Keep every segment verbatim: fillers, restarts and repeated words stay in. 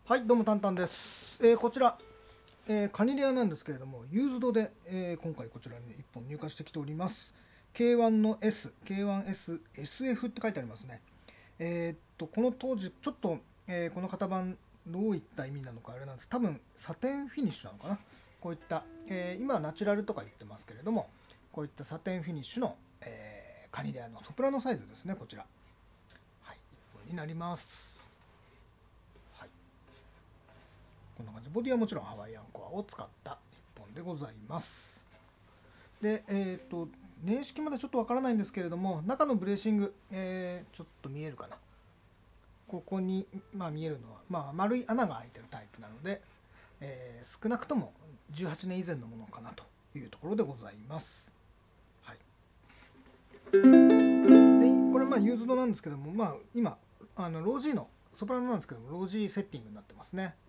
はい、どうもタンタンです。えー、こちら、えー、カニレアなんですけれども、ユーズドで、えー、今回こちらにいっぽん入荷してきております。ケーワン の S、ケーワンエス、エスエフ って書いてありますね。えー、っと、この当時、ちょっと、えー、この型番、どういった意味なのかあれなんです。多分、サテンフィニッシュなのかな。こういった、えー、今はナチュラルとか言ってますけれども、こういったサテンフィニッシュの、えー、カニレアのソプラノサイズですね、こちら。はい、いっぽんになります。こんな感じ。ボディはもちろんハワイアンコアを使ったいっぽんでございます。で、えっと、年式までちょっとわからないんですけれども、中のブレーシング、えー、ちょっと見えるかな。ここに、まあ、見えるのは、まあ、丸い穴が開いてるタイプなので、えー、少なくともじゅうはちねん以前のものかなというところでございます。はい。で、これ、まあ、ユーズドなんですけども、まあ、今、あのロージーの、ソプラノなんですけども、ロージーセッティングになってますね。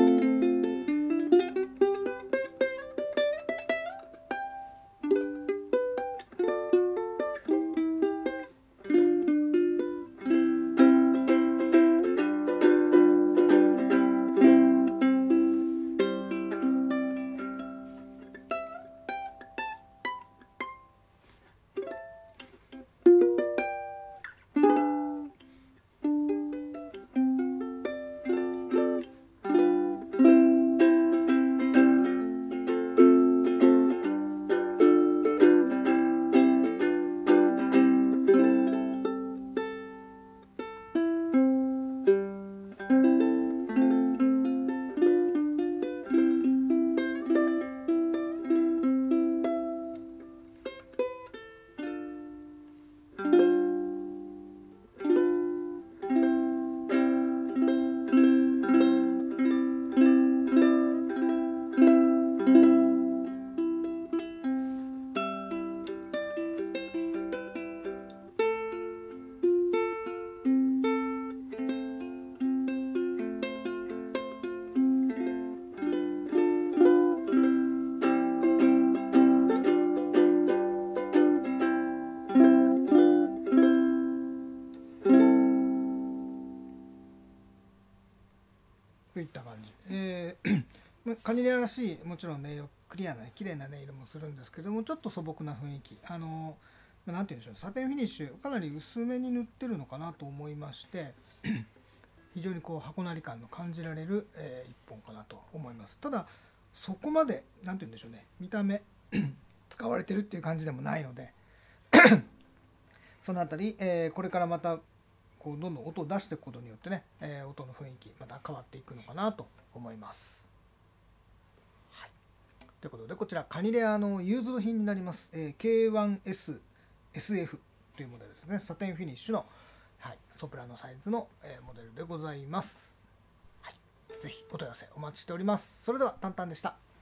といった感じ、えー、カニレアらしいもちろん音色クリアな綺麗な音色もするんですけども、ちょっと素朴な雰囲気、あの何て言うんでしょう、サテンフィニッシュかなり薄めに塗ってるのかなと思いまして非常にこう箱なり感の感じられる、えー、いっぽんかなと思います。ただそこまで何て言うんでしょうね、見た目使われてるっていう感じでもないのでそのあたり、えー、これからまたこうどんどん音を出していくことによってね、えー、音の雰囲気また変わっていくのかなと思います。はい、ということでこちらカニレアのユーズド品になります、えー、ケーワンエスエスエフ というモデルですね。サテンフィニッシュの、はい、ソプラノサイズの、えー、モデルでございます。はい、ぜひお問い合わせお待ちしております。それではタンタンでした。